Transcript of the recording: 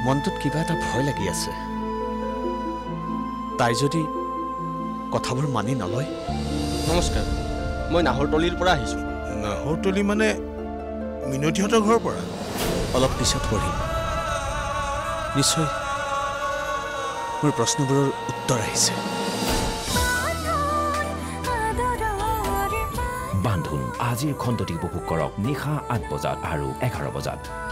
মনটোত কিবা এটা ভয় লাগি আছে তাই যদি কথাবোৰ মানি নলয় নমস্কাৰ মই নাহৰতলিৰ পৰা আহিছোঁ নাহৰতলি মানে মিনতিহঁতৰ ঘৰৰ পৰা অলপ পিছত পঢ়িম নিশ্চয় মোৰ প্ৰশ্নবোৰৰ উত্তৰ আহিছে বান্ধোন আজিৰ খণ্ডটি উপভোগ কৰক নিশা ৮ বজাত আৰু ১১ বজাত